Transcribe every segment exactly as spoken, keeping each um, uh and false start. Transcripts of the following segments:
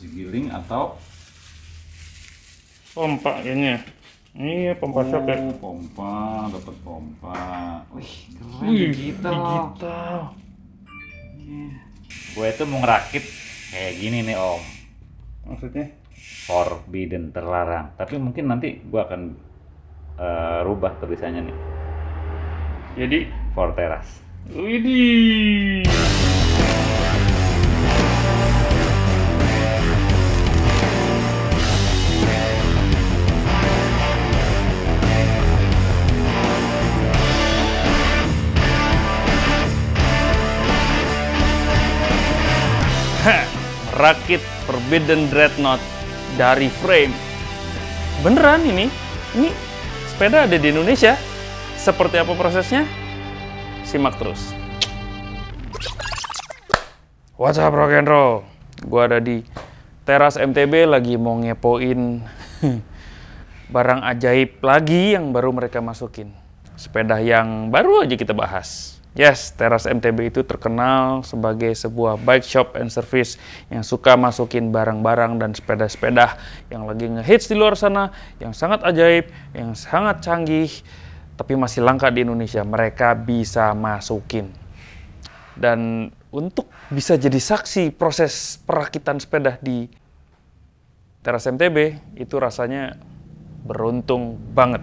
kasih giling atau pompa kayaknya. Iya, pompa oh, shock ya. pompa, dapat pompa. Wih, keren Wih, digital. digital. Gue itu mau ngerakit kayak gini nih Om. Maksudnya? Forbidden, terlarang. Tapi mungkin nanti gue akan uh, rubah tulisannya nih. Jadi For teras. widih. Rakit Forbidden Dreadnought dari frame. Beneran ini? Ini sepeda ada di Indonesia. Seperti apa prosesnya? Simak terus. What's up rock and roll? Gua ada di teras M T B lagi mau ngepoin barang ajaib lagi yang baru mereka masukin. Sepeda yang baru aja kita bahas. Yes, teras M T B itu terkenal sebagai sebuah bike shop and service yang suka masukin barang-barang dan sepeda-sepeda yang lagi ngehits di luar sana, yang sangat ajaib, yang sangat canggih, tapi masih langka di Indonesia. Mereka bisa masukin. Dan untuk bisa jadi saksi proses perakitan sepeda di teras M T B, itu rasanya beruntung banget.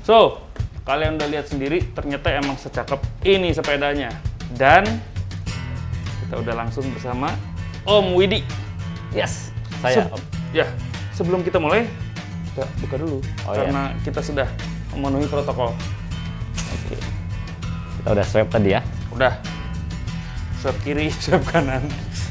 So, kalian udah lihat sendiri, ternyata emang secakep ini sepedanya. Dan kita udah langsung bersama Om Widi. Yes, saya. Se ya, sebelum kita mulai, kita buka dulu. Oh, karena iya. kita sudah memenuhi protokol. Oke. Kita udah swab tadi ya? Udah. Swab kiri, swab kanan.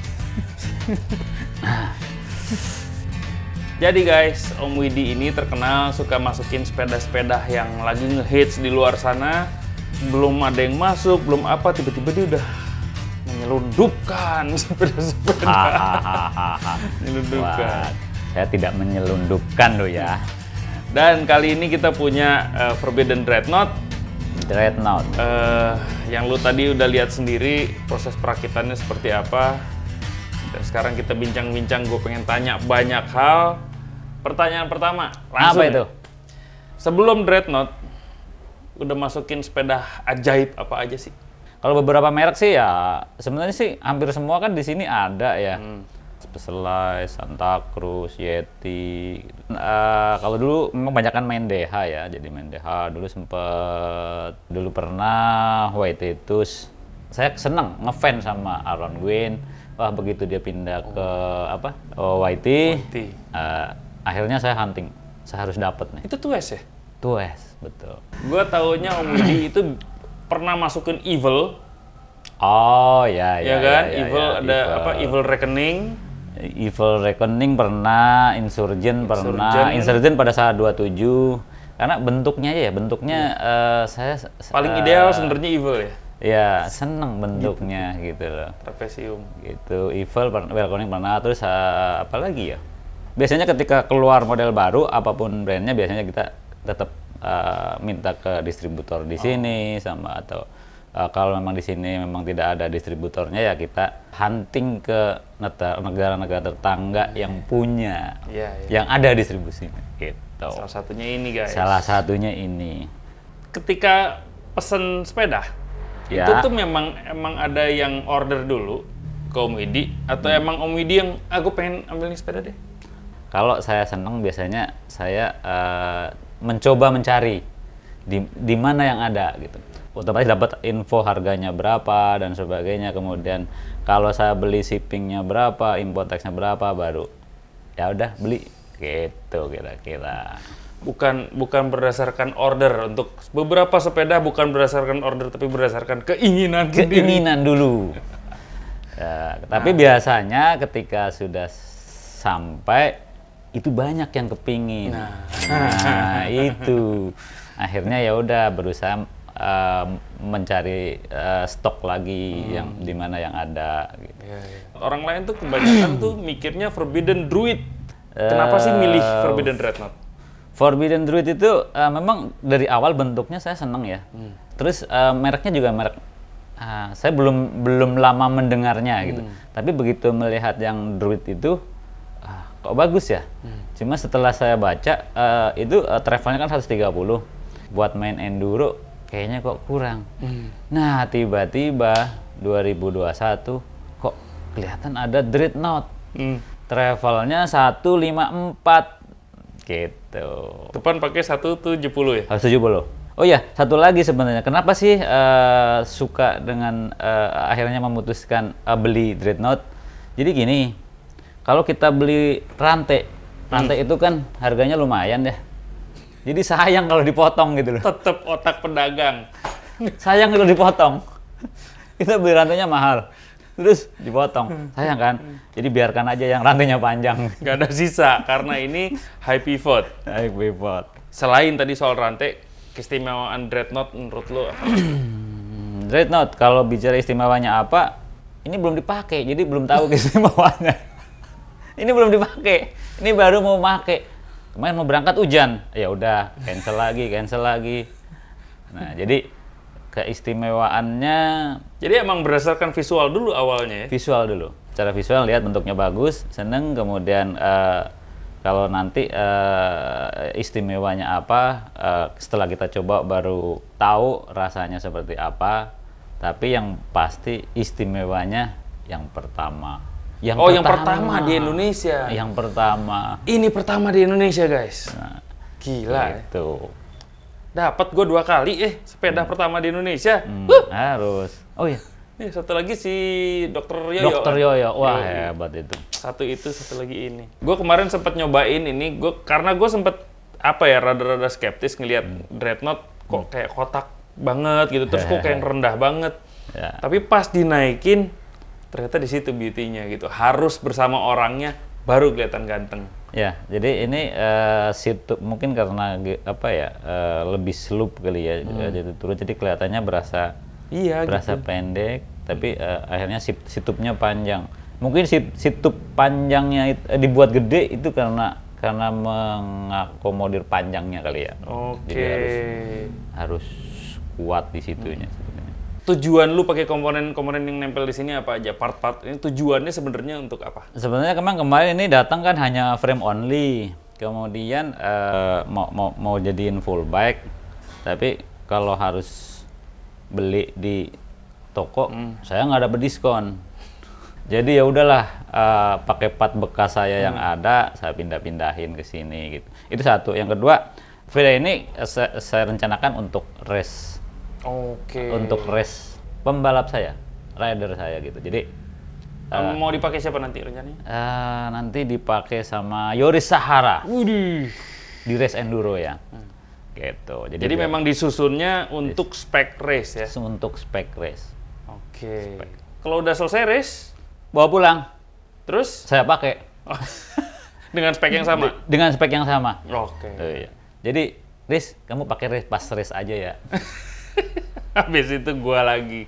Jadi guys, Om Widi ini terkenal suka masukin sepeda-sepeda yang lagi ngehits di luar sana. Belum ada yang masuk, belum apa, tiba-tiba dia udah menyelundupkan sepeda-sepeda. Menyelundupkan. Wah, saya tidak menyelundupkan loh ya. Dan kali ini kita punya uh, Forbidden Dreadnought. Dreadnought. Uh, yang lu tadi udah lihat sendiri proses perakitannya seperti apa. Dan sekarang kita bincang-bincang, gue pengen tanya banyak hal. Pertanyaan pertama, langsung. Apa itu? Sebelum Dreadnought, udah masukin sepeda ajaib apa aja sih? Kalau beberapa merek sih ya, sebenarnya sih hampir semua kan di sini ada ya. Hmm. Specialized, Santa Cruz, Yeti. Uh, kalau dulu memang banyakan main D H ya, jadi main D H. Dulu sempet, dulu pernah White Etus. Saya seneng ngefans sama Aaron Gwin. Wah, begitu dia pindah ke apa? Oh, Whitey. Whitey. Uh, akhirnya saya hunting. Saya harus dapat nih. Itu Tues ya? Tues, betul. Gue taunya Om Widi itu pernah masukin Evil. Oh, ya ya. Ya kan? Ya, ya, Evil ya, ada Evil. apa? Evil Reckoning. Evil Reckoning pernah, Insurgent, pernah, Insurgent. Insurgent pada saat dua puluh tujuh. Karena bentuknya aja ya, bentuknya uh, saya Paling uh, ideal sebenarnya Evil ya. Ya, seneng bentuknya gitu, gitu loh. Trapesium. Gitu, Evil pernah, Reckoning pernah, terus uh, apa lagi ya? Biasanya ketika keluar model baru, apapun brandnya, biasanya kita tetap uh, minta ke distributor di sini oh. sama atau uh, kalau memang di sini memang tidak ada distributornya ya kita hunting ke negara-negara tetangga yang punya, ya, ya. yang ada distribusinya. Gitu. Salah satunya ini guys. Salah satunya ini. Ketika pesen sepeda, ya. itu tuh memang emang ada yang order dulu ke Om Widi atau hmm. emang Om Widi yang aku pengen ambil nih sepeda deh. Kalau saya seneng biasanya saya uh, mencoba mencari di di mana yang ada gitu. Otomatis dapat info harganya berapa dan sebagainya. Kemudian kalau saya beli shippingnya berapa, import tax-nya berapa, baru ya udah beli gitu kira-kira. Bukan bukan berdasarkan order. Untuk beberapa sepeda bukan berdasarkan order tapi berdasarkan keinginan keinginan dulu. Ya, tapi nah. biasanya ketika sudah sampai itu banyak yang kepingin. Nah, nah itu akhirnya ya udah berusaha uh, mencari uh, stok lagi hmm. yang di mana yang ada. Gitu. Ya, ya. Orang lain tuh kebanyakan tuh mikirnya Forbidden Druid. Kenapa uh, sih milih Forbidden Dreadnought? Forbidden Druid itu uh, memang dari awal bentuknya saya seneng ya. Hmm. Terus uh, mereknya juga merek. Uh, saya belum belum lama mendengarnya hmm. gitu. Tapi begitu melihat yang Druid itu kok bagus ya? Hmm. Cuma setelah saya baca, uh, itu uh, travelnya kan seratus tiga puluh. Buat main enduro, kayaknya kok kurang. Hmm. Nah, tiba-tiba dua ribu dua puluh satu, kok kelihatan ada Dreadnought. Hmm. Travelnya seratus lima puluh empat. Gitu. Depan pakai seratus tujuh puluh ya? seratus tujuh puluh. Oh ya, satu lagi sebenarnya. Kenapa sih uh, suka dengan, uh, akhirnya memutuskan uh, beli Dreadnought? Jadi gini, kalau kita beli rantai, rantai hmm. itu kan harganya lumayan ya. Jadi sayang kalau dipotong gitu loh. Tetap otak pedagang. Sayang kalau dipotong. Kita beli rantainya mahal, terus dipotong. Sayang kan? Jadi biarkan aja yang rantainya panjang. Gak ada sisa, karena ini high pivot. High pivot. Selain tadi soal rantai, keistimewaan Dreadnought menurut lo apa? Dreadnought, kalau bicara istimewanya apa, ini belum dipakai, jadi belum tahu keistimewaannya. Ini belum dipakai, ini baru mau pakai. Kemarin mau berangkat hujan, ya udah cancel lagi, cancel lagi. Nah, jadi keistimewaannya. Jadi emang berdasarkan visual dulu awalnya ya? Visual dulu, cara visual lihat bentuknya bagus, seneng. Kemudian uh, kalau nanti uh, istimewanya apa, uh, setelah kita coba baru tahu rasanya seperti apa. Tapi yang pasti istimewanya yang pertama. Yang oh, pertama, yang pertama di Indonesia. Yang pertama. Ini pertama di Indonesia, guys. Nah, gila. gitu. Dapat gue dua kali eh sepeda hmm. pertama di Indonesia. Hmm, uh. Harus. Oh iya. Eh, satu lagi si Dokter Yoyo. Dokter Yoyo, wah Yoyo. Hebat itu. Satu itu, satu lagi ini. Gue kemarin sempat nyobain ini, gue karena gue sempat apa ya rada-rada skeptis ngelihat hmm. Dreadnought kok hmm. kayak kotak banget gitu, terus kok kayak rendah banget. Ya. Tapi pas dinaikin, ternyata di situ beauty-nya gitu. Harus bersama orangnya baru kelihatan ganteng. Ya, jadi ini uh, situ mungkin karena apa ya uh, lebih slope kali ya, hmm. jadi turun jadi kelihatannya berasa iya, berasa gitu. pendek, tapi uh, akhirnya situpnya panjang. Mungkin sit, situp panjangnya itu, uh, dibuat gede itu karena karena mengakomodir panjangnya kali ya. Oke. Jadi harus harus kuat di situnya. Hmm. Tujuan lu pakai komponen-komponen yang nempel di sini apa aja? Part-part ini tujuannya sebenarnya untuk apa? Sebenarnya kemarin kemarin ini datang kan hanya frame only, kemudian uh, mau mau mau jadiin full bike, tapi kalau harus beli di toko, hmm. saya nggak dapet diskon. Jadi ya udahlah uh, pakai part bekas saya hmm. yang ada, saya pindah-pindahin ke sini gitu. Itu satu. Yang kedua, video ini saya, saya rencanakan untuk race. Oke. Okay. Untuk race pembalap saya, rider saya gitu. Jadi uh, mau dipakai siapa nanti rencananya? Uh, nanti dipakai sama Yoris Sahara. Widih. Di race enduro ya. Hmm. Gitu. Jadi, Jadi memang disusunnya untuk race. Spec race ya. Untuk spec race. Oke. Okay. Kalau udah selesai race, bawa pulang. Terus saya pakai. Oh. Dengan spek yang sama. Dengan spek yang sama. Oke. Okay. Uh, iya. Jadi, Riz, kamu pakai race pas race aja ya. Habis itu gua lagi.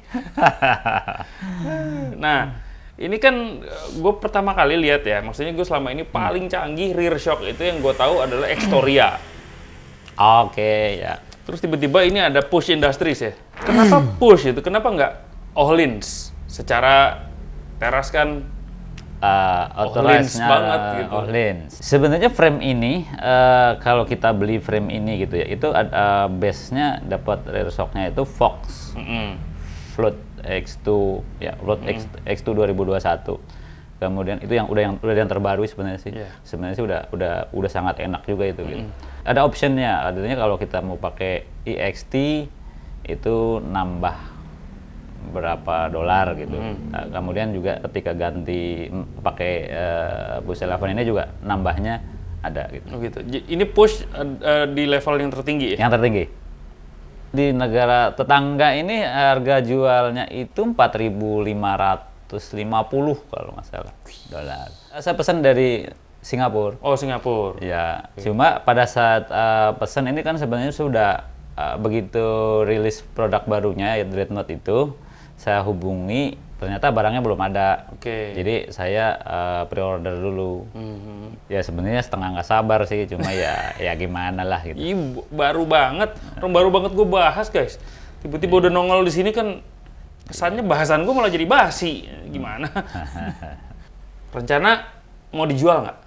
Nah, ini kan gue pertama kali lihat ya. Maksudnya gue selama ini paling canggih rear shock itu yang gue tahu adalah Extoria. Oke, okay, ya. Terus tiba-tiba ini ada Push Industries ya. Kenapa Push itu? Kenapa nggak Öhlins? Secara teras kan Uh, Öhlins banget gitu. Öhlins. Sebenarnya frame ini uh, kalau kita beli frame ini gitu ya, itu uh, base-nya dapat rear shock-nya itu Fox mm-hmm. Float X dua ya, Float mm-hmm. X dua dua ribu dua puluh satu. Kemudian itu yang udah yang udah yang terbaru sebenarnya sih. Yeah. Sebenarnya sih udah udah udah sangat enak juga itu mm-hmm. gitu. Ada optionnya, artinya kalau kita mau pakai E X T itu nambah berapa dolar gitu. Hmm. Nah, kemudian juga ketika ganti pakai uh, Push Eleven ini juga nambahnya ada gitu. Oh gitu. Ini Push uh, di level yang tertinggi ya? Yang tertinggi. Di negara tetangga ini harga jualnya itu empat ribu lima ratus lima puluh kalau nggak salah dolar. Saya pesan dari Singapura. Oh, Singapura. Ya, okay. Cuma pada saat uh, pesan ini kan sebenarnya sudah uh, begitu rilis produk barunya ya Dreadnought itu, saya hubungi, ternyata barangnya belum ada. Oke. Okay. Jadi saya uh, pre-order dulu. Mm-hmm. Ya sebenarnya setengah nggak sabar sih, cuma ya ya gimana lah gitu. Ih, baru banget, orang baru banget gue bahas guys. Tiba-tiba udah nongol di sini kan, kesannya bahasan gue malah jadi basi. Gimana? Rencana mau dijual nggak?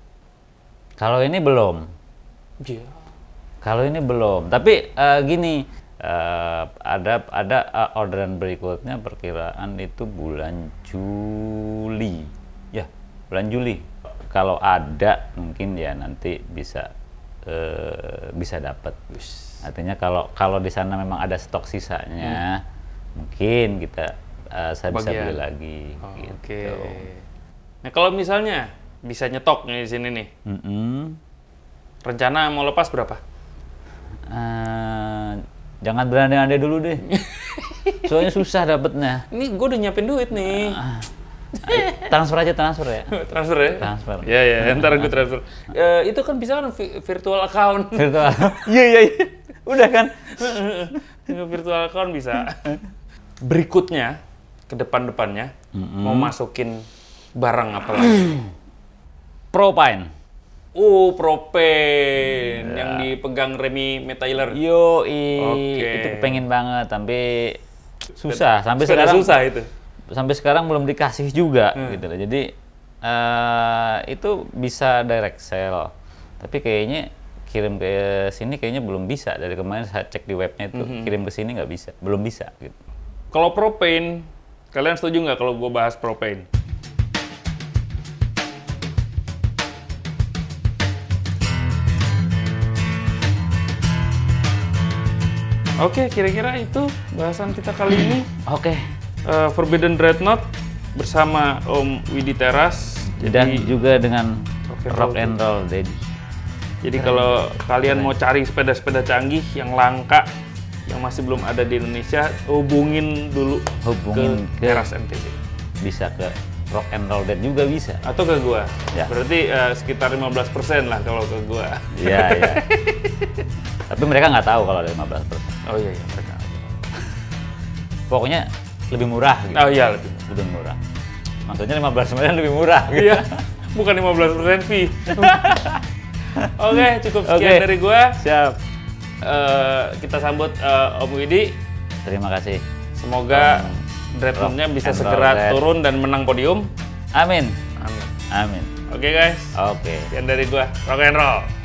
Kalau ini belum. Iya. Yeah. Kalau ini belum. Tapi uh, gini. Uh, ada ada uh, orderan berikutnya perkiraan itu bulan Juli ya bulan Juli kalau ada mungkin ya nanti bisa uh, bisa dapat artinya kalau kalau di sana memang ada stok sisanya hmm. mungkin kita uh, saya bisa beli lagi oh, gitu. Oke. Nah kalau misalnya bisa nyetok nih di sini nih mm-hmm. rencana mau lepas berapa? Uh, Jangan berandai-andai dulu deh, soalnya susah dapetnya. Ini gue udah nyiapin duit nih. Uh, transfer aja transfer ya. Transfer ya? Transfer. Iya ya, ntar gue transfer. Uh, itu kan bisa kan virtual account. Virtual. Iya iya iya. Udah kan? Virtual account bisa. Berikutnya ke depan-depannya mm-hmm. mau masukin barang apa lagi? Propine. Oh, propane ya. Yang dipegang Remy Metailer. Yo, okay. Itu pengen banget, tapi susah. Sampai Sepeda sekarang susah itu. Sampai sekarang belum dikasih juga, hmm. gitu loh. Jadi uh, itu bisa direct sell, tapi kayaknya kirim ke sini kayaknya belum bisa. Dari kemarin saya cek di webnya itu mm-hmm. kirim ke sini nggak bisa, belum bisa. Gitu. Kalau propane, kalian setuju nggak kalau gue bahas propane? Oke, kira-kira itu bahasan kita kali ini. Oke. Uh, Forbidden Dreadnought bersama Om Widi Teras. Dan Jadi, juga dengan Rock and Rock Roll and Roll Daddy. Jadi kalau kalian mau cari sepeda-sepeda canggih yang langka, yang masih belum ada di Indonesia, hubungin dulu Hubungin ke ke- Teras M T B. Bisa ke Rock and Roll Daddy juga bisa. Atau ke gua. Ya. Berarti uh, sekitar lima belas persen lah kalau ke gua. Iya, iya. Tapi mereka nggak tahu kalau ada lima belas persen. Oh iya, iya mereka. Pokoknya lebih murah gitu. Oh iya, lebih. Lebih murah. Maksudnya lima belas persen lebih murah gitu. Iya, bukan lima belas persen fee. Oke, cukup sekian Oke. dari gua. Siap. Eh, kita sambut eh, Om Widi. Terima kasih. Semoga Om Dreadnought-nya Rock bisa and segera Roll Dead. turun dan menang podium. Amin. Amin. Amin. Oke guys, Oke. sekian dari gua. Rock and roll.